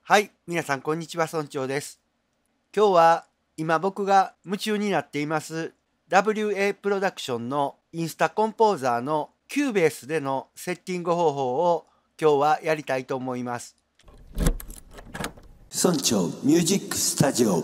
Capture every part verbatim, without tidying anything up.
はい、皆さんこんにちは、村長です。今日は今僕が夢中になっています ダブリューエー プロダクションのインスタコンポーザーの Cubase でのセッティング方法を今日はやりたいと思います。 村長ミュージックスタジオ。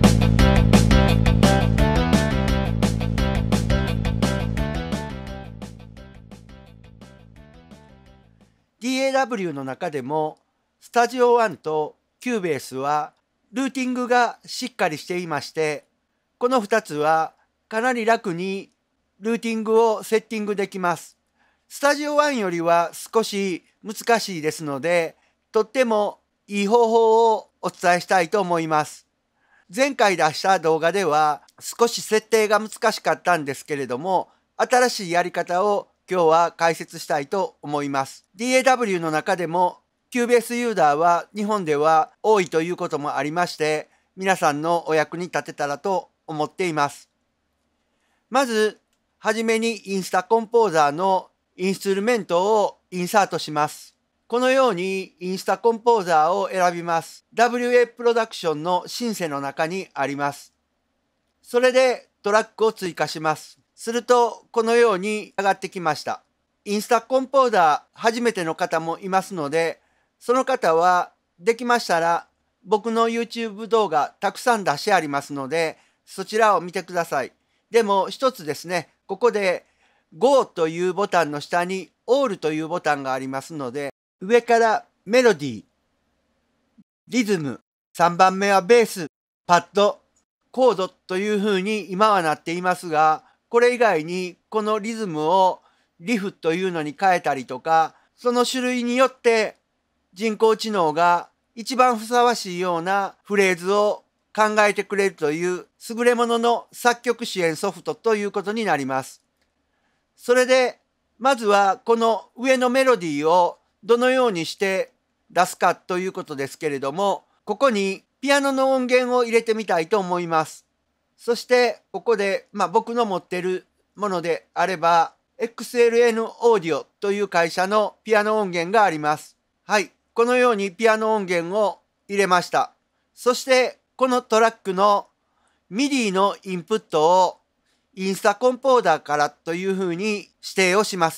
ディーエーダブリュー の中でもスタジオワンと Cubase はルーティングがしっかりしていまして、このふたつはかなり楽にルーティングをセッティングできます。スタジオワンよりは少し難しいですので、とってもいい方法をお伝えしたいと思います。前回出した動画では少し設定が難しかったんですけれども、新しいやり方を今日は解説したいと思います。ディーエーダブリュー の中でも Cubase ユーザーは日本では多いということもありまして、皆さんのお役に立てたらと思っています。まずはじめにインスタコンポーザーのインストゥルメントをインサートします。このようにインスタコンポーザーを選びます。ダブリューエー プロダクションのシンセの中にあります。それでトラックを追加します。するとこのように上がってきました。インスタコンポーザー初めての方もいますので、その方はできましたら僕の YouTube 動画たくさん出してありますので、そちらを見てください。でも一つですね、ここで Go というボタンの下に All というボタンがありますので、上からメロディー、リズム、さんばんめはベース、パッド、コードというふうに今はなっていますが、これ以外にこのリズムをリフというのに変えたりとか、その種類によって人工知能が一番ふさわしいようなフレーズを考えてくれるという優れものの作曲支援ソフトということになります。それでまずはこの上のメロディーをどのようにして出すかということですけれども、ここにピアノの音源を入れてみたいと思います。そしてここで、まあ、僕の持っているものであれば エックスエルエヌ オーディオという会社のピアノ音源があります。はい、このようにピアノ音源を入れました。そしてこのトラックの ミディ のインプットをインスタコンポーザーからというふうに指定をします。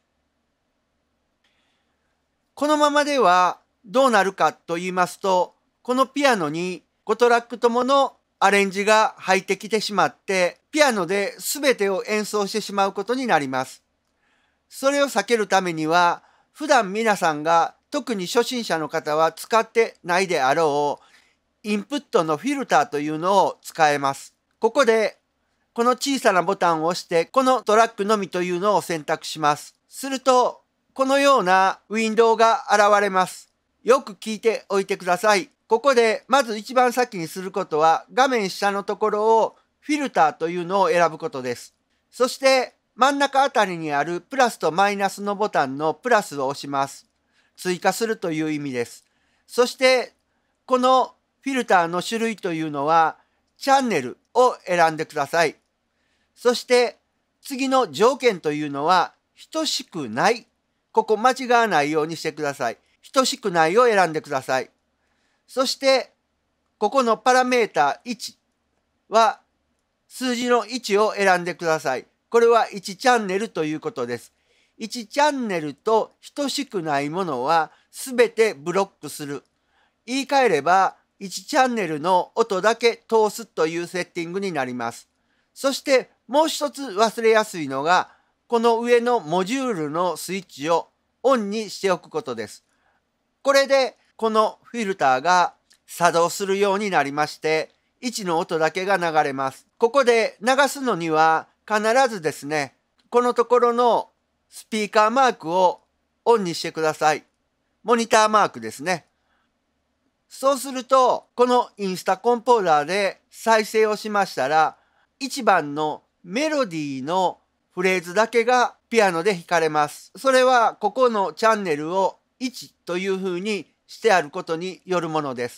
このままではどうなるかと言いますと、このピアノにごトラックとものアレンジが入ってきてしまって、ピアノで全てを演奏してしまうことになります。それを避けるためには、普段皆さんが特に初心者の方は使ってないであろうインプットのフィルターというのを使えます。ここでこの小さなボタンを押して、このトラックのみというのを選択します。するとこのようなウィンドウが現れます。よく聞いておいてください。ここでまず一番先にすることは、画面下のところをフィルターというのを選ぶことです。そして真ん中あたりにあるプラスとマイナスのボタンのプラスを押します。追加するという意味です。そしてこのフィルターの種類というのはチャンネルを選んでください。そして次の条件というのは等しくない。ここ間違わないようにしてください。等しくないを選んでください。そしてここのパラメータいちは数字のいちを選んでください。これはいちチャンネルということです。いちチャンネルと等しくないものはすべてブロックする。言い換えればいちチャンネルの音だけ通すというセッティングになります。そしてもう一つ忘れやすいのが、この上のモジュールのスイッチをオンにしておくことです。これでこのフィルターが作動するようになりまして、いちの音だけが流れます。ここで流すのには必ずですね、このところのスピーカーマークをオンにしてください。モニターマークですね。そうするとこのインスタコンポーザーで再生をしましたら、いちばんのメロディーのフレーズだけがピアノで弾かれます。それはここのチャンネルをいちというふうにしてあることによるものです。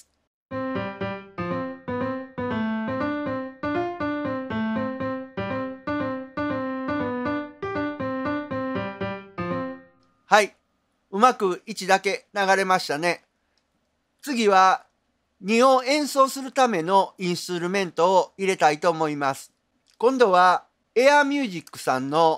はい、うまくいちだけ流れましたね。 次はにを演奏するためのインストゥルメントを入れたいと思います。今度は AirMusic さんの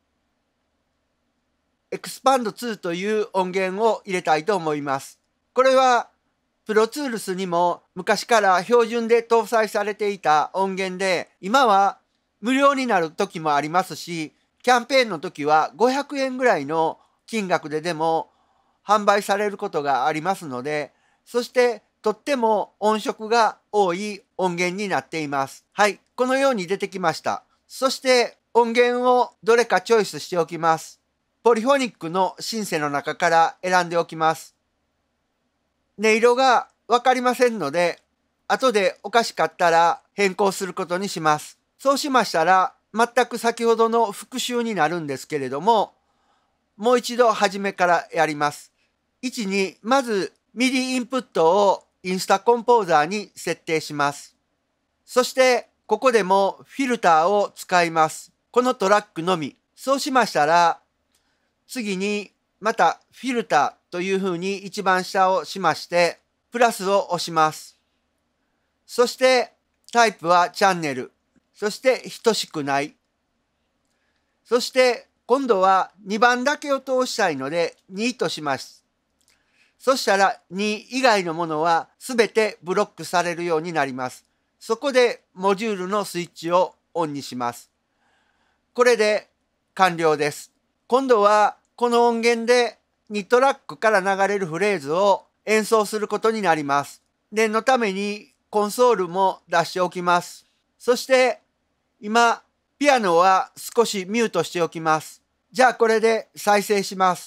エクスパンドツー という音源を入れたいと思います。これは Pro Tools にも昔から標準で搭載されていた音源で、今は無料になる時もありますし、キャンペーンの時はごひゃくえんぐらいの金額ででも販売されることがありますので、そしてとっても音色が多い音源になっています。はい、このように出てきました。そして音源をどれかチョイスしておきます。ポリフォニックのシンセの中から選んでおきます。音色がわかりませんので、後でおかしかったら変更することにします。そうしましたら、全く先ほどの復習になるんですけれども、もう一度初めからやります。いちに、まず ミディ インプットをインスタコンポーザーに設定します。そして、ここでもフィルターを使います。このトラックのみ。そうしましたら、次にまたフィルターというふうに一番下をしまして、プラスを押します。そしてタイプはチャンネル。そして等しくない。そして今度はにばんだけを通したいのでにとします。そしたらに以外のものはすべてブロックされるようになります。そこでモジュールのスイッチをオンにします。これで完了です。今度はこの音源でにトラックから流れるフレーズを演奏することになります。念のためにコンソールも出しておきます。そして今ピアノは少しミュートしておきます。じゃあこれで再生します。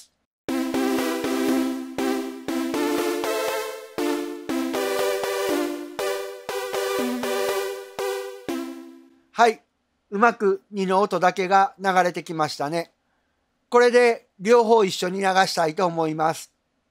はい、うまくにの音だけが流れてきましたね。これで両方一緒に流したいと思います。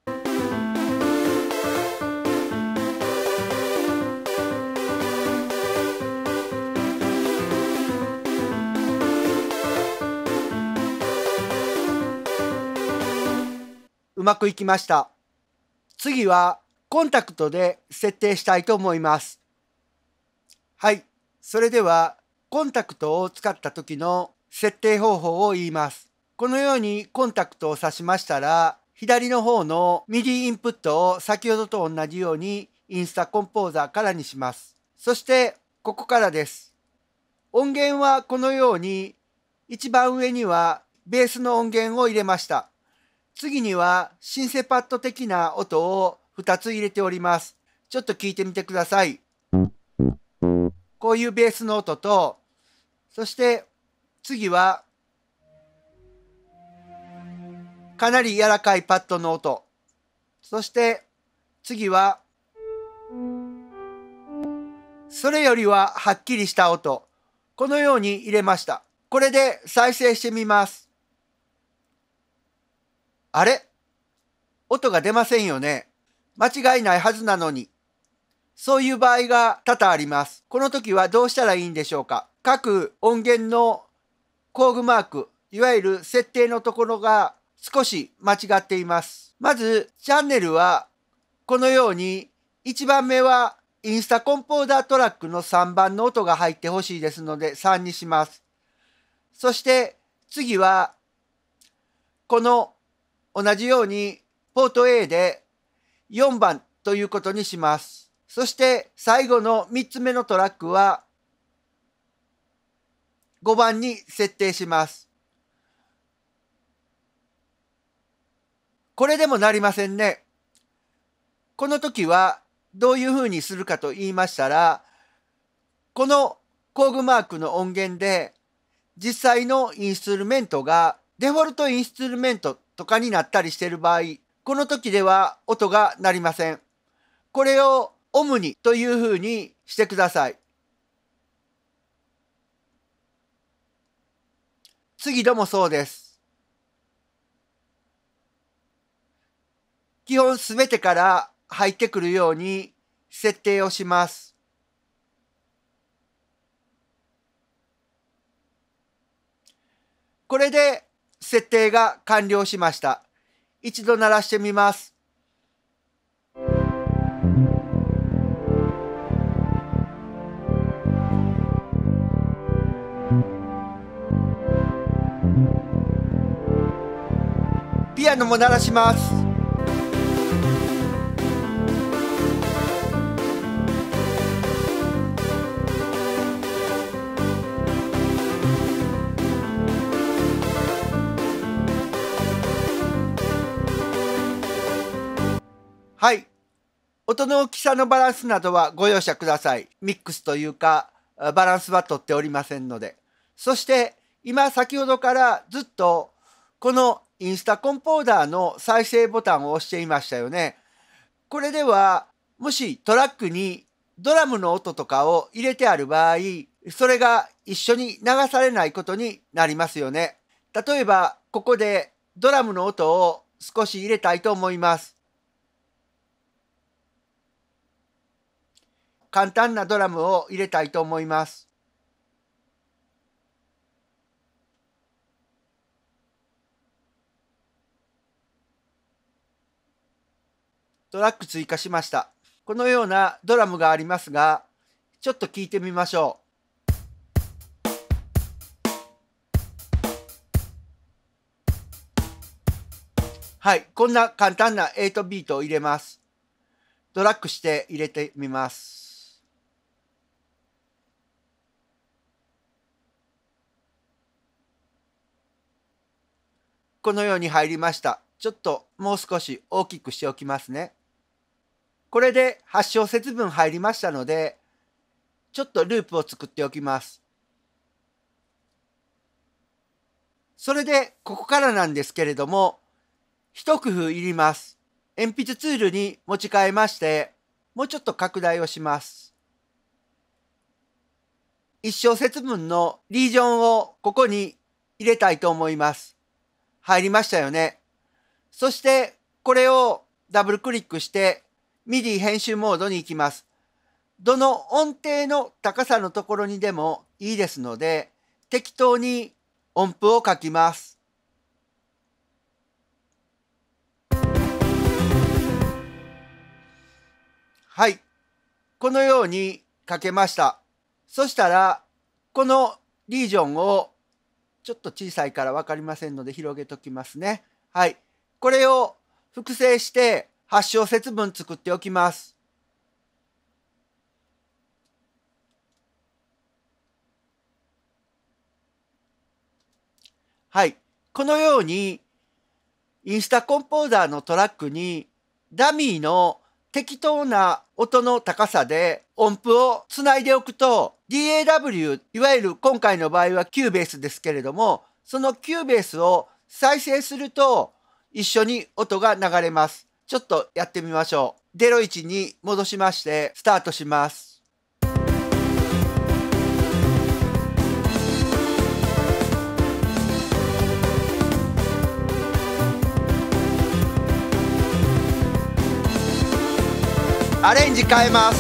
うまくいきました。次はコンタクトで設定したいと思います。はい、それではコンタクトを使った時の設定方法を言います。このようにコンタクトを挿しましたら、左の方の ミディ インプットを先ほどと同じようにインスタコンポーザーからにします。そしてここからです。音源はこのように一番上にはベースの音源を入れました。次にはシンセパッド的な音をふたつ入れております。ちょっと聞いてみてください。こういうベースの音と、そして次はかなり柔らかいパッドの音、そして次はそれよりははっきりした音、このように入れました。これで再生してみます。あれ？音が出ませんよね。間違いないはずなのに。そういう場合が多々あります。この時はどうしたらいいんでしょうか。各音源の工具マーク、いわゆる設定のところが少し間違っています。まず、チャンネルはこのようにいちばんめはインスタコンポーザートラックのさんばんの音が入ってほしいですのでさんにします。そして次はこの同じようにポート A でよんばんということにします。そして最後のみっつめのトラックはごばんに設定します。これでもなりませんね。この時はどういうふうにするかと言いましたら、この工具マークの音源で実際のインストゥルメントがデフォルトインストゥルメントとかになったりしている場合、この時では音が鳴りません。これをオムニというふうにしてください。次度もそうです。基本すべてから入ってくるように設定をします。これで設定が完了しました。一度鳴らしてみます。 ピアノも鳴らします。はい。音の大きさのバランスなどはご容赦ください。ミックスというか、バランスはとっておりませんので。そして、今先ほどからずっと、このインスタコンポーダーの再生ボタンを押していましたよね。これでは、もしトラックにドラムの音とかを入れてある場合、それが一緒に流されないことになりますよね。例えば、ここでドラムの音を少し入れたいと思います。簡単なドラムを入れたいと思います。トラック追加しました。このようなドラムがありますが、ちょっと聞いてみましょう。はい、こんな簡単なエイトビートを入れます。ドラッグして入れてみます。このように入りました。ちょっともう少し大きくしておきますね。これではち小節分入りましたので、ちょっとループを作っておきます。それでここからなんですけれども、一工夫いります。鉛筆ツールに持ち替えまして、もうちょっと拡大をします。一小節分のリージョンをここに入れたいと思います。入りましたよね。そしてこれをダブルクリックしてミディ 編集モードに行きます。どの音程の高さのところにでもいいですので、適当に音符を書きます。はい。このように書けました。そしたら、このリージョンをちょっと小さいから分かりませんので広げときますね。はい。これを複製してはち小節分作っておきます。はい。このようにインスタコンポーザーのトラックにダミーの適当な音の高さで音符をつないでおくと ディーエーダブリュー、いわゆる今回の場合はキューベースですけれども、そのキューベースを再生すると一緒に音が流れます。ちょっとやってみましょう。ゼロいちに戻しましてスタートします。アレンジ変えます。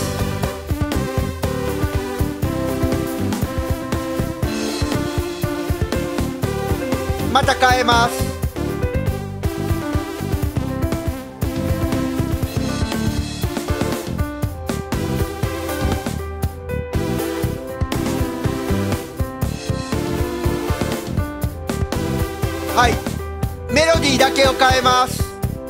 また変えます。はい、メロディーだけを変えます。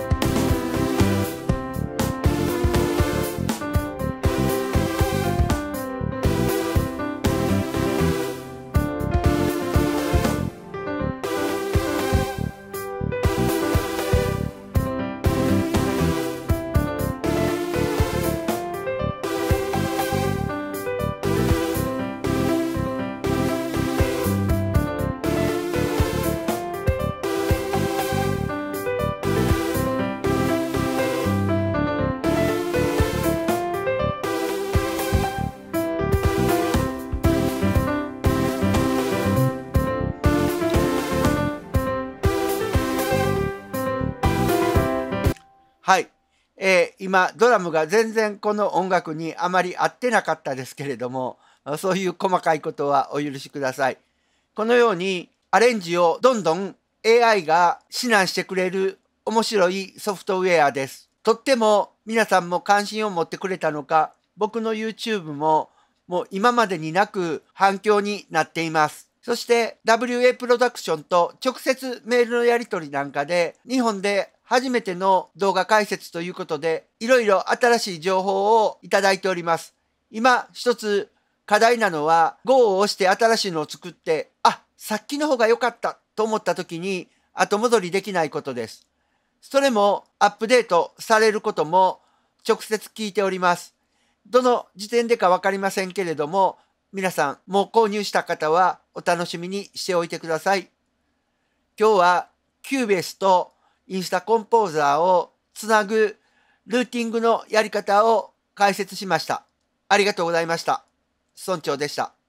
はい、えー、今ドラムが全然この音楽にあまり合ってなかったですけれども、そういう細かいことはお許しください。このようにアレンジをどんどん エーアイ が指南してくれる面白いソフトウェアです。とっても皆さんも関心を持ってくれたのか、僕の YouTube ももう今までになく反響になっています。そして ダブリューエー プロダクションと直接メールのやり取りなんかで、日本で初めての動画解説ということで、いろいろ新しい情報をいただいております。今一つ課題なのは ゴー を押して新しいのを作って、あ、さっきの方が良かったと思った時に後戻りできないことです。それもアップデートされることも直接聞いております。どの時点でか分かりませんけれども、皆さんもう購入した方はお楽しみにしておいてください。今日は Cubase とインスタコンポーザーをつなぐルーティングのやり方を解説しました。ありがとうございました。村長でした。